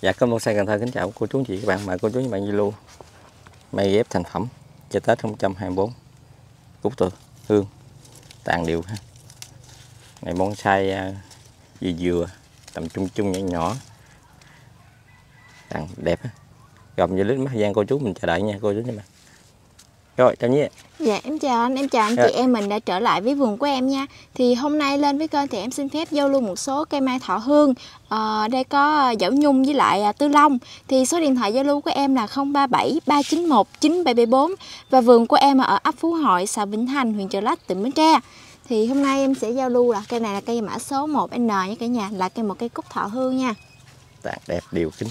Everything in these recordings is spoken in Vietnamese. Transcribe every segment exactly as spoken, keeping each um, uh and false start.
Dạ, Kênh Bonsai Cần Thơ kính chào cô chú anh chị các bạn, mời cô chú anh chị bạn Zalo may ghép thành phẩm cho Tết hai không hai tư. Cúc từ hương tàn đều ha. Này bonsai vừa vừa tầm trung trung nhỏ nhỏ, tàn đẹp ha. Gồm như lít mắt gian cô chú mình chờ đợi nha cô chú anh chị bạn. Rồi chào nhé. Dạ em chào anh, em chào anh chị em mình đã trở lại với vườn của em nha. Thì hôm nay lên với kênh thì em xin phép giao lưu một số cây mai thọ hương. à, Đây có Dảo Nhung với lại à, Tư Long. Thì số điện thoại giao lưu của em là không ba bảy ba chín một chín bảy bảy bốn. Và vườn của em ở ấp Phú Hội, xã Vĩnh Thành, huyện Chợ Lách, tỉnh Bến Tre. Thì hôm nay em sẽ giao lưu là cây này là cây mã số một N nha cả nhà, là cây một cây cúc thọ hương nha. Tàn đẹp đều kính.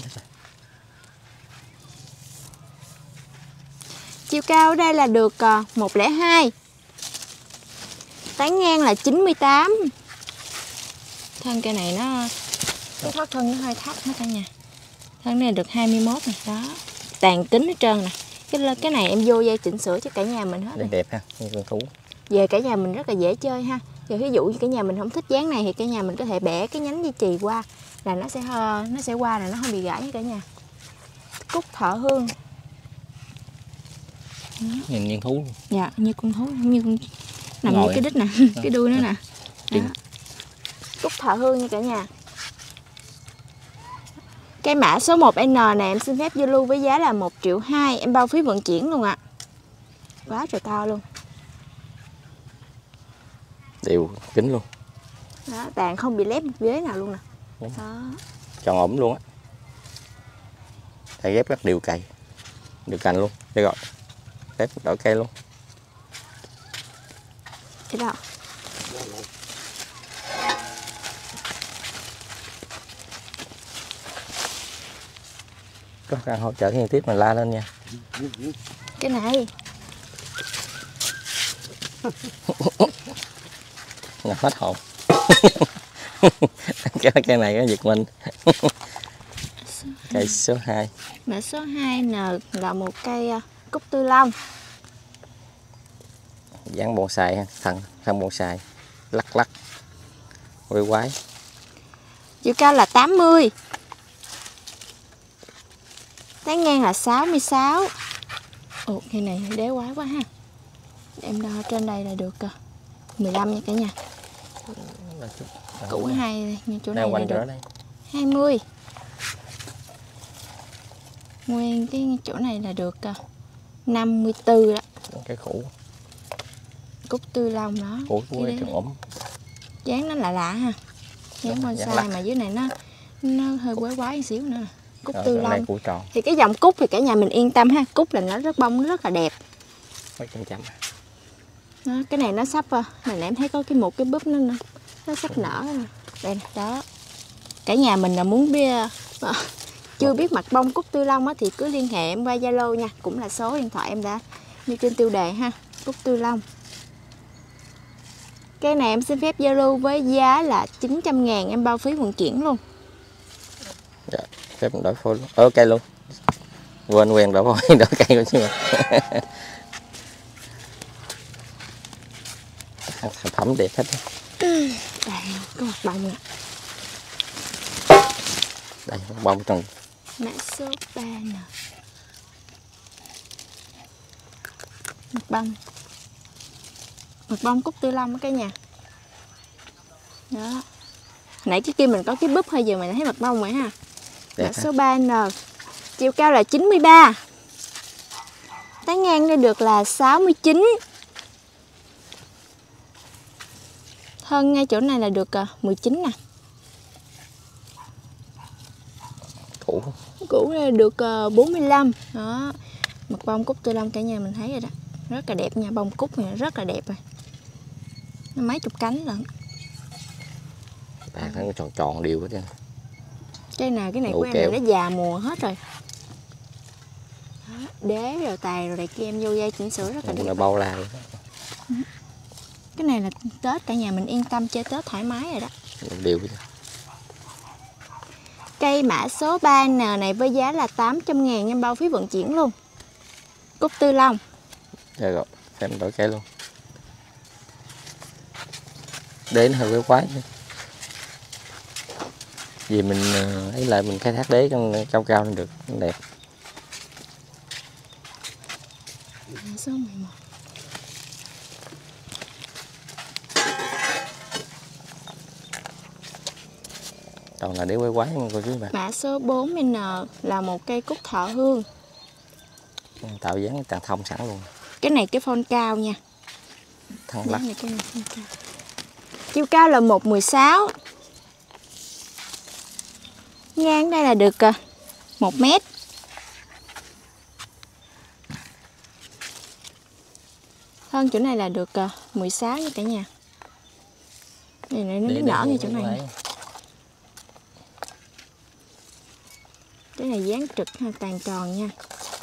Chiều cao ở đây là được một không hai. Tán ngang là chín mươi tám. Thân cây này nó cái thoát thân nó hơi thấp hết cả nhà. Thân này được hai mươi mốt này đó. Tàn kính hết trơn nè. Cái cái này em vô dây chỉnh sửa cho cả nhà mình hết. Đẹp, đẹp ha, như con thú. Về cả nhà mình rất là dễ chơi ha. Giờ ví dụ như cả nhà mình không thích dáng này thì cả nhà mình có thể bẻ cái nhánh dây chì qua là nó sẽ nó sẽ qua là nó không bị gãy cả nhà. Cúc thọ hương. Nhìn như thú. Dạ, như con thú, như con nằm Ngồi như cái đít nè, cái đuôi nó nè. Đó. Cúc thọ hương nha cả nhà. Cây mã số một N này em xin phép giao lưu với giá là một triệu hai, em bao phí vận chuyển luôn ạ. Quá trời to luôn. Đều kính luôn. Đó, tàn không bị lép một vế nào luôn nè. Đó. Tròn ổn luôn á. Cây ghép rất đều cày. Đều cành luôn. Đây rồi. Ghép đổi cây luôn. Thế đó. Có cần hỗ trợ liên tiếp mình la lên nha. Cái này Ngập hết hồn. cái cây này nó giật mình. Cây số hai. Mã số hai N là một cây cúc tư long. Dáng bonsai ha, thân thân bonsai lắc lắc quay quái. Chiều cao là tám mươi. Tán ngang là sáu mươi sáu. Ồ, cây này đế quái quá ha. Em đo trên đây là được mười lăm nha cả nhà. Cũ hai như chỗ này là được hai mươi. Nguyên cái chỗ này là được năm mươi tư đó. Cái cũ. Cúc tư long đó. Cũ của cái trường ổn. Dáng nó lạ lạ ha. Dáng bonsai mà dưới này nó nó hơi quái quái một xíu nữa. Cúc Rồi, tư long. Tròn. Thì cái dòng cúc thì cả nhà mình yên tâm ha. Cúc là nó rất bông, nó rất là đẹp. Mấy chấm chấm. Đó, cái này nó sắp này em thấy có cái một cái búp nó nó, nó sắp nở rồi. Đây nè, đó. Cả nhà mình là muốn biết uh, chưa biết mặt bông cúc tư long á thì cứ liên hệ em qua Zalo nha, cũng là số điện thoại em đã như trên tiêu đề ha. Cúc tư long. Cái này em xin phép giao lưu với giá là chín trăm ngàn, em bao phí vận chuyển luôn. Dạ, phép đổi phôi luôn. Ơ cây luôn. Quên quen đổi phôi đổi cây luôn chứ. Sản phẩm đẹp hết. Đây, có mặt bông nè. Đây, bông tròn. Mã số ba nè. Mặt bông. Mặt bông cúc tư long đó cả nhà. Đó. Nãy cái kia mình có cái búp hơi giờ mình thấy mặt bông rồi ha. Đẹp. Mã số ba N. Chiều cao là chín mươi ba. Tán ngang đây được là sáu mươi chín. Thân ngay chỗ này là được mười chín nè. Cũ. Cũ là được bốn mươi lăm. Đó. Mặt bông cúc tư long cả nhà mình thấy rồi đó. Rất là đẹp nha, bông cúc này rất là đẹp rồi. Nó mấy chục cánh lận. À, nó tròn tròn đều hết trơn. Cái nào cái này của em là nó già mùa hết rồi. Đó, đế rồi tài rồi này kia em vô dây chỉnh sửa rất là đẹp. Nó bao la luôn. Cái này là Tết cả nhà mình yên tâm chơi Tết thoải mái rồi đó. Đều hết. Cây mã số ba N này với giá là tám trăm ngàn, em bao phí vận chuyển luôn. Cúc tư long. Rồi rồi, em đổi cây luôn. Đến hơi quái quái. Vì mình ấy lại mình khai thác đế con cao cao lên được đẹp. Mã số mười một. Toàn là đế quái quái nha cô chú bạn. Mã số bốn N là một cây cúc thọ hương. Tạo dáng tàn thông sẵn luôn. Cái này cái phone cao nha. Thăng lắc. Này, cái này phone cao. Chiều cao là một mười sáu. Ngang đây là được một mét. Hơn chỗ này là được mười sáu nha cả nhà. Này này nó nhỏ như chỗ này. Nè. Cái này dáng trực ha, tàn tròn nha.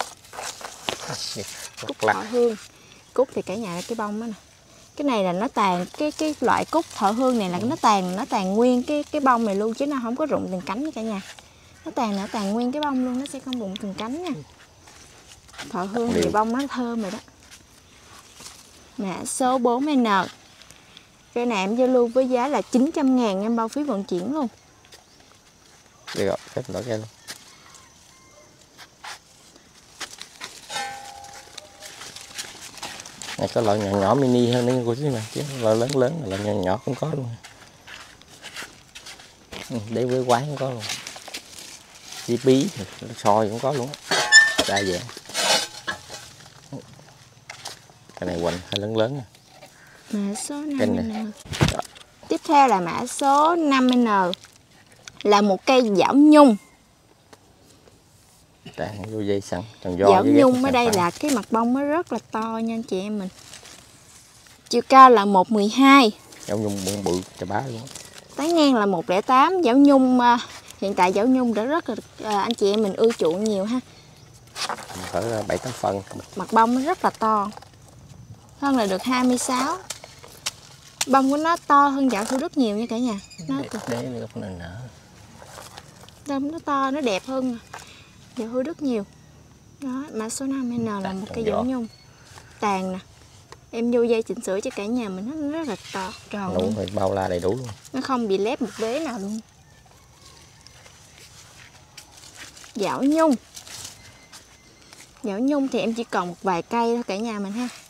Cúc thọ hương. Cúc thì cả nhà là cái bông đó nè. Cái này là nó tàn cái cái loại cúc thọ hương này là nó tàn nó tàn nguyên cái cái bông này luôn chứ nó không có rụng từng cánh nha cả nhà. Nó tàn nó tàn nguyên cái bông luôn, nó sẽ không rụng từng cánh nha. Thọ hương thì bông nó thơm rồi đó. Mã số bốn N. Cái này em giao lưu với giá là chín trăm ngàn em bao phí vận chuyển luôn. Được rồi, phép đổi cây luôn. Này có loại nhỏ nhỏ mini hơn nữa cô chú mà, chứ loại lớn lớn là loại nhỏ nhỏ cũng có luôn. Đế với quái cũng có luôn. Chí bí, soi cũng có luôn. Đa dạng. Cái này quỳnh hơi lớn lớn nè. Mã số năm N. Tiếp theo là mã số năm N. Là một cây giảo nhung. Tàn vô dây sẵn. Do giảo nhung ở đây phẳng. Là cái mặt bông nó rất là to nha anh chị em mình. Chiều cao là một mười hai. Giảo nhung bự bự chà bá luôn. Tán ngang là một không tám. Giảo nhung hiện tại giảo nhung đã rất là anh chị em mình ưa chuộng nhiều ha. Cỡ bảy tám phân. Mặt bông nó rất là to. Hơn là được hai mươi sáu. Bông của nó to hơn giảo Thủ Đức nhiều nha cả nhà. Nó đế, đế nữa không nên nở. Bông nó to, nó đẹp hơn giảo Thủ Đức nhiều. Đó, mã số năm N là một cây giảo nhung. Tàn nè. Em vô dây chỉnh sửa cho cả nhà mình nó rất là to, tròn đủ luôn. rồi, bao la đầy đủ luôn. Nó không bị lép một đế nào luôn. Giảo nhung. Giảo nhung thì em chỉ còn một vài cây thôi cả nhà mình ha.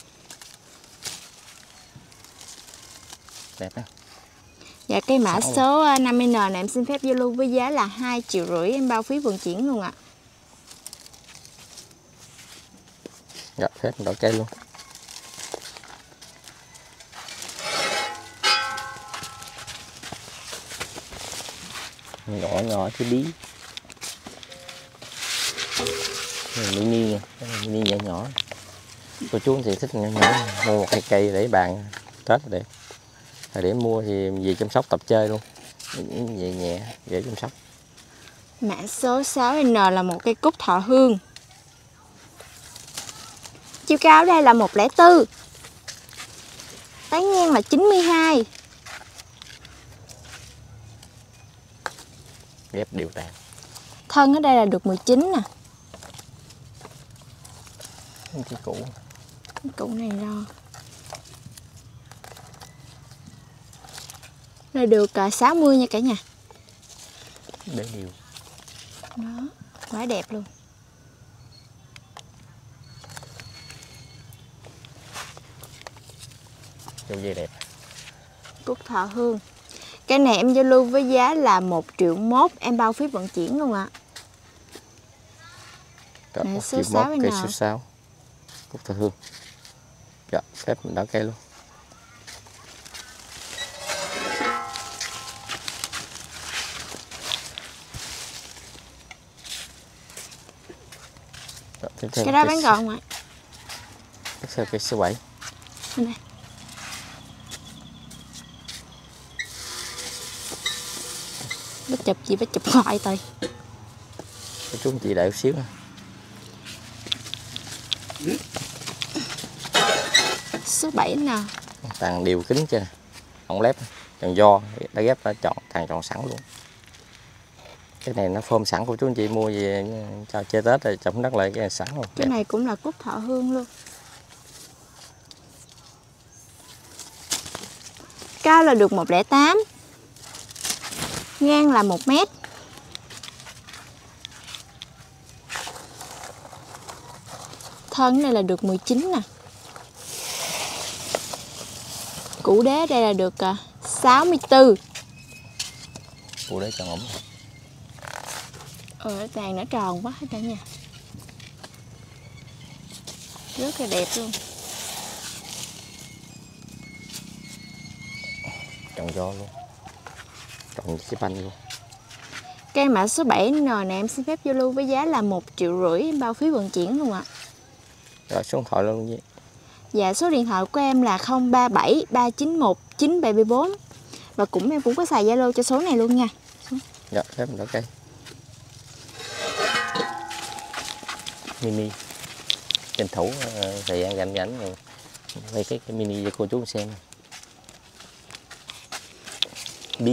Đẹp á. Dạ cây mã Sáu số luôn. năm N này em xin phép giao lưu với giá là hai triệu rưỡi em bao phí vận chuyển luôn ạ. Dạ phép đổi cây luôn. Nhỏ nhỏ chứ bí. Mini nha, mini nhỏ nhỏ. Cô chú thì thích nhỏ nhỏ, mua một cây cây để bàn Tết để để mua thì về chăm sóc tập chơi luôn, về nhẹ dễ chăm sóc. Mã số sáu N là một cây cúc thọ hương. Chiều cao đây là một không bốn. Tán ngang là chín mươi hai. Ghép đều tàn. Thân ở đây là được mười chín nè. Cái cũ. Cái cũ này lo. Là được sáu mươi nha cả nhà. Để đều. Đó, quá đẹp luôn. Dâu dây đẹp. Cúc thọ hương. Cái này em giao lưu với giá là một triệu mốt em bao phí vận chuyển luôn ạ. Mã số sáu cây số sáu. Cúc thọ hương. Dạ, phép mình đỡ cây luôn. Đó, cái đó bán gọn rồi. Tiếp theo cây số bảy. Đây. Bắt chụp gì bắt chụp ngoại thôi. Chú chị đợi một xíu nè. Số bảy nè. Tàn đều kính chưa nè. Không lép. Tròn do đã ghép đã chọn tàn tròn sẵn luôn. Cái này nó phơm sẵn của chú anh chị mua về cho chơi Tết rồi trồng đất lại cái này sẵn luôn. Cái đẹp. Này cũng là cúc thọ hương luôn. Cao là được một không tám. Ngang là một mét. Thân này là được mười chín nè. Củ đế đây là được uh, sáu mươi tư. Củ đế tròn ổng. Ờ, tàn nó tròn quá hết cả nhà. Rất là đẹp luôn. Tròn do luôn. Tròn cái banh luôn. Cây mã số bảy N này em xin phép giao lưu với giá là một triệu rưỡi bao phí vận chuyển luôn ạ. Rồi số điện thoại luôn gì? Dạ số điện thoại của em là không ba bảy ba chín một chín bảy bốn. Và cũng em cũng có xài Zalo cho số này luôn nha. Dạ, phép mình đổi cây. Mini. Tranh thủ uh, thời gian rảnh rảnh rồi quay cái, cái mini cho cô chú xem. Bí.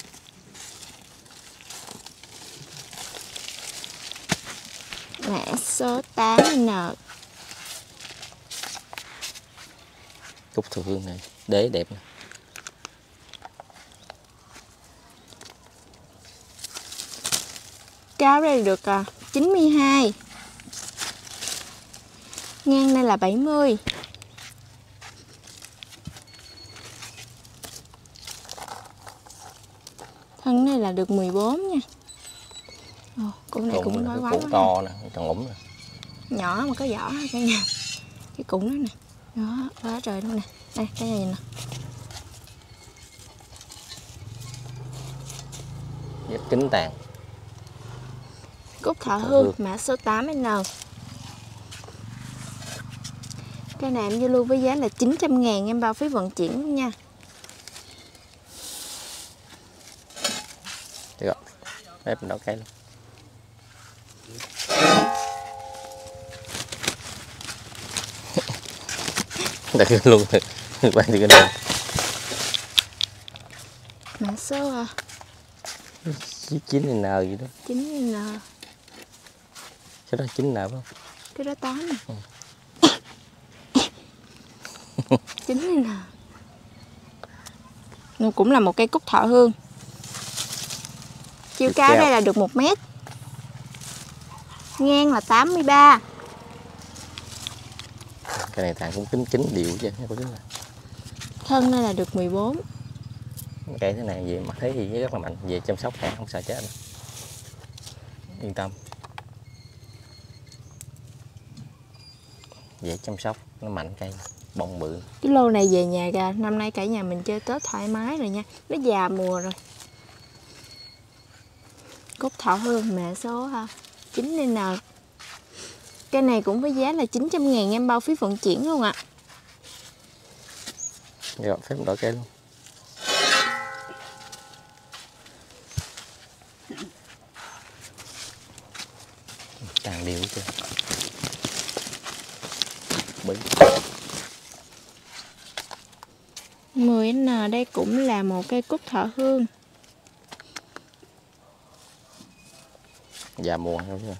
Mã số tám N. Cúc thừa hương này, đế đẹp nè. Cao đây được à, chín mươi hai. Ngang đây là bảy mươi. Thân này là được mười bốn nha. Ồ, củ này cũng quái quái củ to nè, tròn ủng nè. Nhỏ mà có vỏ cả nhà. Cái củ đó nè. Đó, quá trời luôn nè. Đây, cái này nè. Dép kính tàn. Cúc thọ hương mã số tám N. Cái này em giao lưu với giá là chín trăm ngàn em bao phí vận chuyển luôn nha. Được rồi, phép mình đổi cây luôn. Đặt luôn, quay từ cái này. Mã số chín N gì đó. chín N. Cái đó chín N phải không? Cái đó tám nè. chín N. Nó cũng là một cây cúc thọ hương. Chiều cao đây là được một mét. Ngang là tám mươi ba. Cái này tàn cũng kính kính điệu chứ. Thân đây là được mười bốn. Cây thế này về mặt thấy thì rất là mạnh. Về chăm sóc hả, không sợ chết đâu. Yên tâm. Về chăm sóc, nó mạnh cây, bông bự. Cái lô này về nhà ra, năm nay cả nhà mình chơi Tết thoải mái rồi nha. Nó già mùa rồi. Cúc thọ hương mã số chín N. Cái này cũng với giá là chín trăm ngàn em bao phí vận chuyển luôn ạ. Rồi, phép đổi cây luôn. Tàn điệu chưa? Bí. mười N đây cũng là một cây cúc thọ hương. Già mùa không chứ.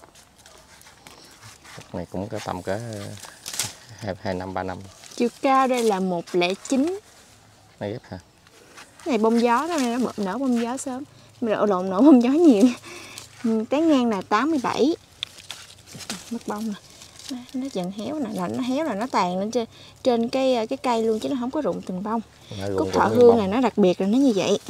Cái này cũng có tầm cỡ hai năm ba năm. Chiều cao đây là một không chín. Này ghép hả? Cái này bông gió đó, này nó nở bông gió sớm. Mình đổ lộn nở bông gió nhiều. Tán ngang là tám mươi bảy. Mất bông nè. Nó dần héo nè, là nó héo là nó tàn lên trên trên cái cái cây luôn chứ nó không có rụng từng bông. Cúc thọ hương này nó đặc biệt là nó như vậy.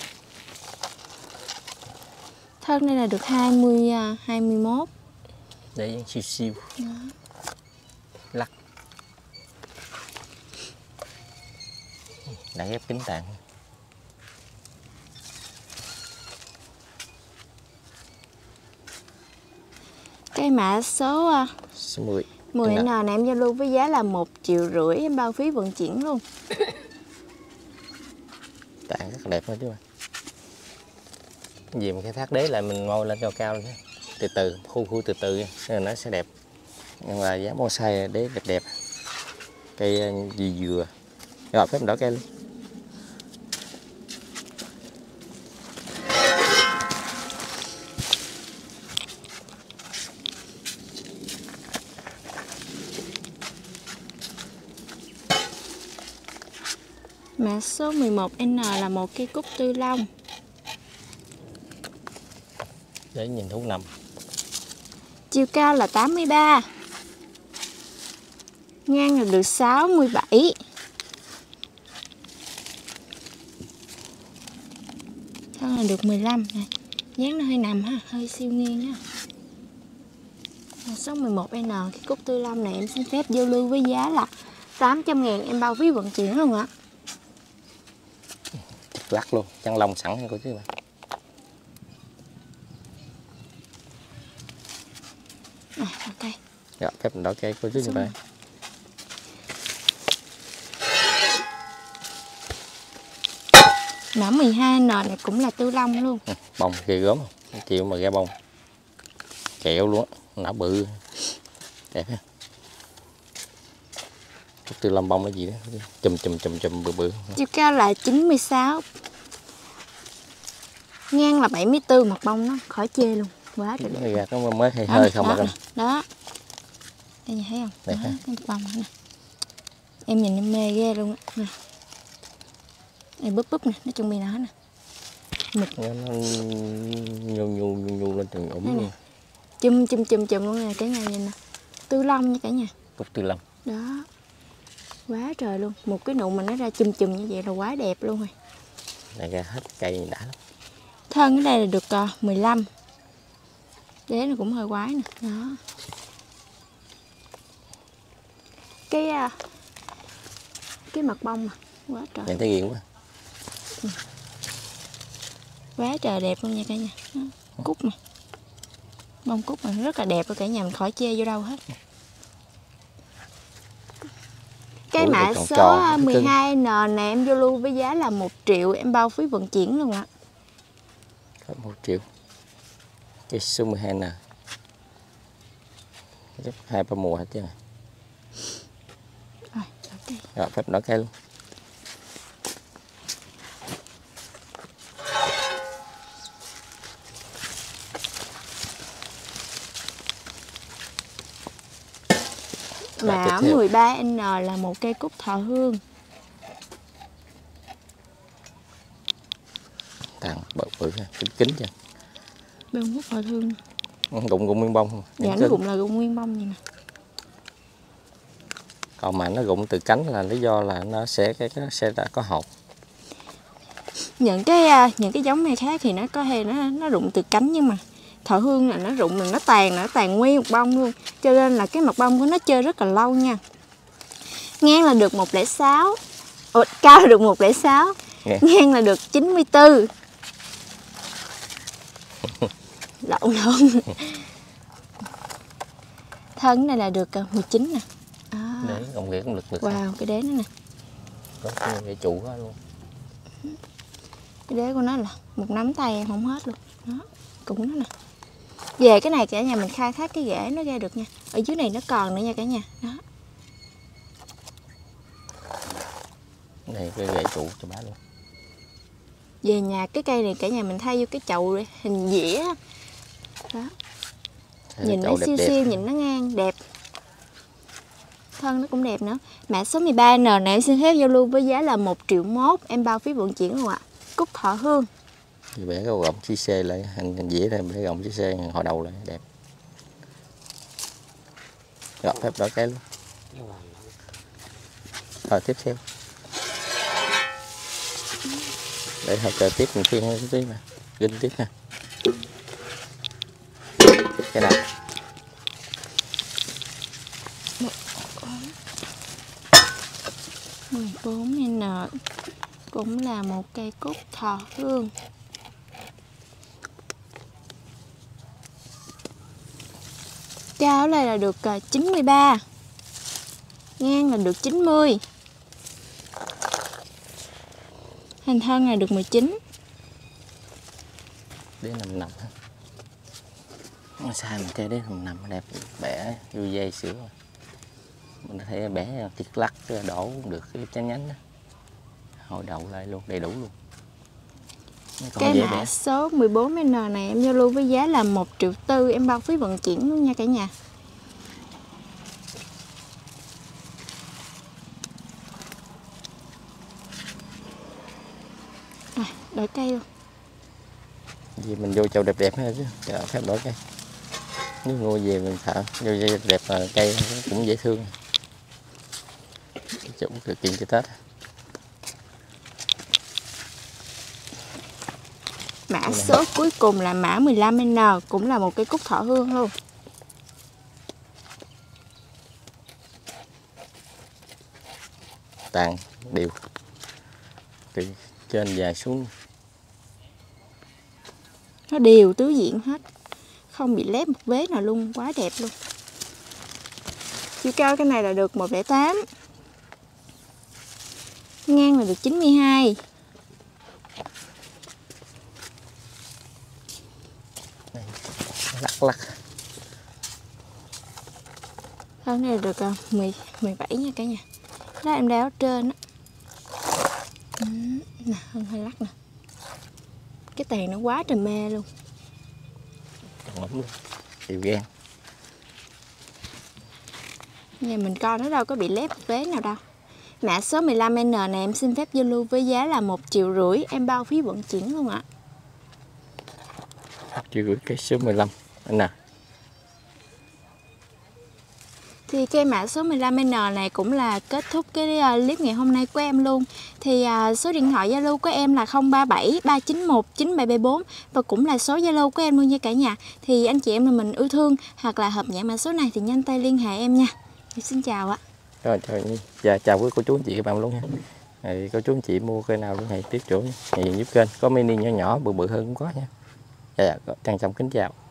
Thân đây là được hai mươi, hai mươi mốt. Để siêu siêu. Đó. Lắc. Đã ghép kính tàn. Cái mã số số mười. mười N này em giao lưu với giá là một triệu rưỡi em bao phí vận chuyển luôn. Tàn rất đẹp thôi chứ. Vì mình khai thác đế lại mình ngồi lên cao cao luôn. Từ từ, khu khu từ từ nên nó sẽ đẹp. Nhưng mà giá bonsai đế đẹp đẹp. Cây gì dừa. Rồi phép mình đổi cây luôn. Mã số mười một N là một cây cúc tư long. Để nhìn thú nằm. Chiều cao là tám mươi ba. Ngang là được sáu mươi bảy. Thân là được mười lăm này. Dáng nó hơi nằm ha, hơi siêu nghiêng ha. Số mười một N, cái cúc tư lâm này em xin phép giao lưu với giá là tám trăm ngàn, em bao phí vận chuyển luôn ạ. Lắc luôn, chăn lông sẵn nha cô chú bạn. À, ok. Rồi, phép mình đổi cây cô chú như vậy. Mã mười hai N này cũng là tư long luôn. Ừ, bông ghê gớm không? Chịu mà ra bông. Kẹo luôn á, nã bự. Đẹp ha. Tư lâm bông là gì đó, chùm chùm chùm chùm bự bự. Chiều cao là chín mươi sáu. Ngang là bảy mươi tư, mặt bông nó khỏi chê luôn. Quá trời đẹp. Ra nó mới hơi hơi không đó, mà. Đó. Đây nhìn thấy không? Đẹp đó, ha. cái mặt bông nè. Em nhìn em mê ghê luôn á. Nè. Đây búp búp nè, nó chuẩn bị nó nè. Mực. Nó nhu nhu nhu nhu lên từng ủng luôn. Chùm chùm chùm chùm luôn nè, cả nhà nhìn nè. Tư long nha cả nhà. Cúc tư lâm. Đó. Quá trời luôn. Một cái nụ mà nó ra chùm chùm như vậy là quá đẹp luôn rồi. Này ra hết cây đã lắm. Thân ở đây là được uh, mười lăm. Đế nó cũng hơi quái nè. Đó. Cái uh, cái mặt bông mà quá trời. Nhìn thấy ghiền quá. Ừ. Quá trời đẹp luôn nha cả nhà. Đó. Cúc mà. Bông cúc mà rất là đẹp rồi cả nhà, mình khỏi chê vô đâu hết. Cái Ủa, mã tròn số tròn, mười hai N này em vô lưu với giá là một triệu, em bao phí vận chuyển luôn ạ. một triệu. Cái số mười hai nè. Chắc hai ba mùa hết chứ này. Rồi, okay. Rồi phép đổi cây luôn. Mã mười ba N là một cây cúc thọ hương. Tàn bự bự ha, kính kính chứ. Bông cúc thọ hương. Gụng gụng nguyên bông không? Dạ nó gụng là gụng nguyên bông vậy nè. Còn mà nó gụng từ cánh là lý do là nó sẽ cái nó sẽ đã có hột. Những cái những cái giống này khác thì nó có hề nó nó rụng từ cánh, nhưng mà thọ hương là nó rụng là nó tàn nó tàn nguyên một bông luôn, cho nên là cái mặt bông của nó chơi rất là lâu nha. Ngang là được một không sáu. Ồ, cao là được một không sáu. Yeah. Ngang là được chín mươi tư. Lộn lộn. Thân này là được mười chín nè. À. Để gồng ghế cũng lực lực. Wow, cái đế nó nè. Có cái ghế trụ đó luôn. Cái đế của nó là một nắm tay em không hết luôn. Đó, cũng nó nè. Về cái này cả nhà mình khai thác cái rễ nó ra được nha. Ở dưới này nó còn nữa nha cả nhà. Đó. Đây cái rễ trụ cho bá luôn. Về nhà cái cây này cả nhà mình thay vô cái chậu hình dĩa. Đó. Thế nhìn nó siêu đẹp. Siêu nhìn nó ngang đẹp. Thân nó cũng đẹp nữa. Mã số mười ba N này em xin phép giao lưu với giá là một triệu mốt, em bao phí vận chuyển luôn ạ. Cúc thọ hương. Thì bẻ cái gọng xi xê lại, hình, hình dĩa này bẻ gọng xi xê hồi đầu lại đẹp. Rồi phép đổi cái luôn. Rồi tiếp theo. Để học chờ tiếp mình phiên cái tí mà. Ginh tiếp ha. Cái nào? mười bốn N cũng là một cây cúc thọ hương. Cao ở đây là được chín mươi ba. Ngang là được chín mươi. Hình thân là được mười chín. Đế nằm nằm ha. Nó sai mình chơi đế nằm nằm đẹp, bẻ vô dây sữa rồi. Mình có thể bẻ tiết lắc đổ cũng được cái nhánh nhánh đó. Hồi đầu lại luôn, đầy đủ luôn. Cái mã số mười bốn N này em giao lưu với giá là một triệu tư, em bao phí vận chuyển luôn nha cả nhà. À, đổi cây luôn. Vì mình vô chậu đẹp đẹp hết chứ, chờ phép đổi cây. Nếu mua về mình thợ vô dây đẹp là cây cũng dễ thương. chủ điều kiện cho Tết. Mã số cuối cùng là mã mười lăm N, cũng là một cây cúc thọ hương luôn. Tàn đều từ trên dài xuống, nó đều tứ diện hết, không bị lép một vế nào luôn, quá đẹp luôn. Chiều cao cái này là được một không tám, ngang là được chín mươi hai. lắc lắc. Thân này là được mười, mười bảy nha cả nhà. Đó em đeo ở trên á. Ừ, nè, hơn hơi lắc nè. Cái tàn nó quá trời mê luôn. Còn lắm luôn. Chịu ghen. Nhà mình coi nó đâu có bị lép vế nào đâu. Mã số mười lăm N này em xin phép giao lưu với giá là một triệu rưỡi, em bao phí vận chuyển luôn ạ. Triệu rưỡi cây số mười lăm nè. Thì cây mã số mười lăm N này cũng là kết thúc cái clip ngày hôm nay của em luôn. Thì uh, số điện thoại Zalo của em là không ba bảy ba chín một chín bảy bảy bốn và cũng là số Zalo của em luôn nha cả nhà. Thì anh chị em mà mình yêu thương hoặc là hợp nhãn mã số này thì nhanh tay liên hệ em nha. Thì xin chào ạ. Rồi chào dạ, chào quý cô chú anh chị các bạn luôn nha. Thì cô chú anh chị mua cây nào cũng hãy tiếp chỗ thì giúp kênh có mini nhỏ nhỏ bự bự hơn cũng có nha. Dạ, trân trọng kính chào.